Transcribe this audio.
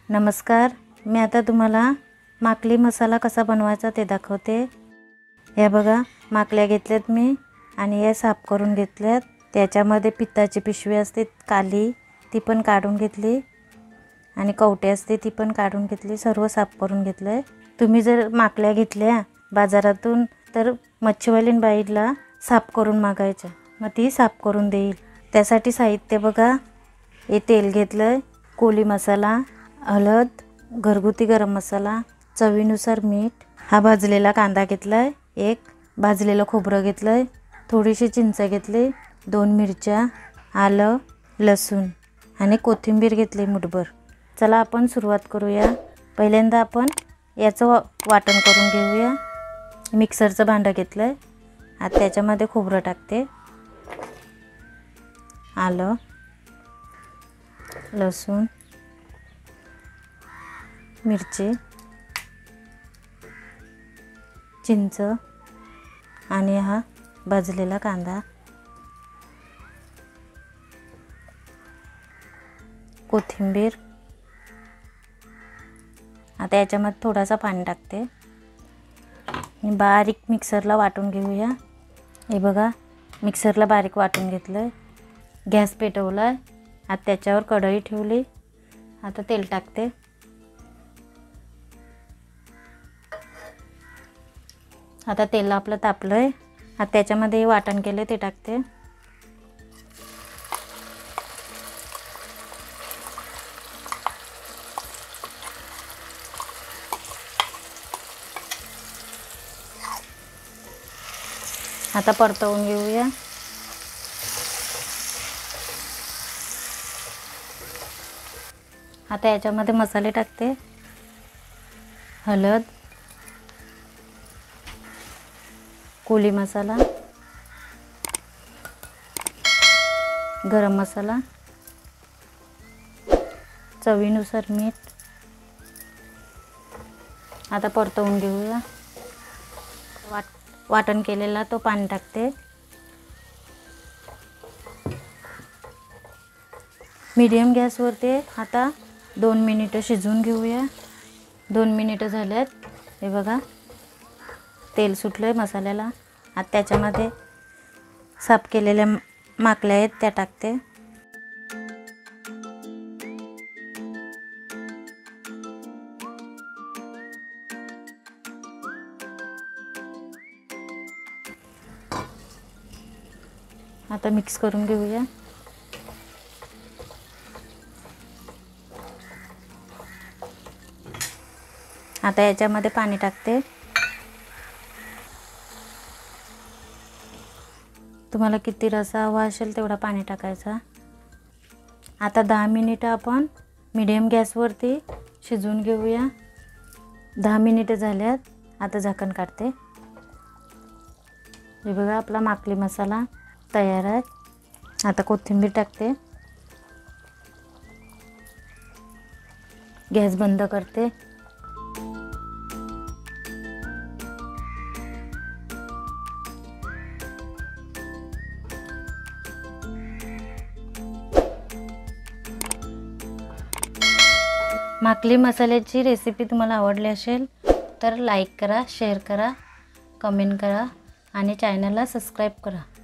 नमस्कार, मी आता तुम्हाला माकली मसाला कसा बनवायचा ते दाखवते। हे बघा, माकल्या घेतल्यात मी आणि हे साफ करून घेतल्यात। त्याच्यामध्ये पित्ताची पिशवी असते काली, ती पण काढून घेतली आणि कवटे असते ती पण काढून घेतली। सर्व साफ करून घेतलंय। तुम्ही जर माकल्या घेतल्या बाजारातून तर मच्छीवालीन बाईला साफ करून मागायचं, मग ती साफ करून देईल। त्यासाठी साहित्य बघा, हे तेल घेतलंय, कोली मसाला, हळद, घरगुती गरम मसाला, चवीनुसार मीठ, हा भाजलेला कांदा घेतलाय, एक भाजलेलं खोबरं घेतलंय, थोडीशी चिंच घेतली, 2 मिरच्या, आलं, लसूण आणि कोथिंबीर घेतली मुठभर। चला आपण सुरुवात करूया। पहिल्यांदा आपण याचं वाटण करून घेऊया। मिक्सरचं भांडं घेतलंय, आता त्याच्यामध्ये खोबरं टाकते, आलं, लसूण, मिरची, चिंच आणि हा भाजलेला कांदा, कोथिंबीर। आता याच्यामध्ये थोडासा पाणी टाकते आणि बारीक मिक्सरला वाटून घेऊया। हे बघा, मिक्सरला बारीक वाटून घेतलंय। गॅस पेटवलाय, आता त्याच्यावर कढई ठेवली, आता तेल टाकते। आता तेल आपलं तापलंय, आता त्याच्यामध्ये वाटण केले ते टाकते। आता परतवून घेऊया। आता याच्यामध्ये मसाले टाकते, हळद, कोली मसाला, गरम मसाला, चवीनुसार मीठ। आता परतवून घेऊया। वाटण केलेला तो पाणी टाकते। मीडियम गॅसवरती आता 2 मिनिटं शिजवून घेऊया। 2 मिनिटं झाल्यात, हे बघा तेल सुटलंय मसाल्याला। आता त्याच्यामध्ये साफ केलेल्या माकल्या आहेत त्या टाकते। आता मिक्स करून घेऊया। आता याच्यामध्ये पाणी टाकते। तुम्हाला किती रस्सा हवा असेल तेवढा पाणी टाकायचा। आता 10 मिनिटं आपण मीडियम गॅसवरती शिजवून घेऊया। 10 मिनिटं झाल्यात, आता झाकण काढते। हे बघा, आपला माकली मसाला तयार आहे। आता कोथिंबीर टाकते, गॅस बंद करते। माकली मसाल्याची रेसिपी तुम्हाला आवडली असेल तर लाईक करा, शेअर करा, कमेंट करा आणि चॅनलला सबस्क्राईब करा।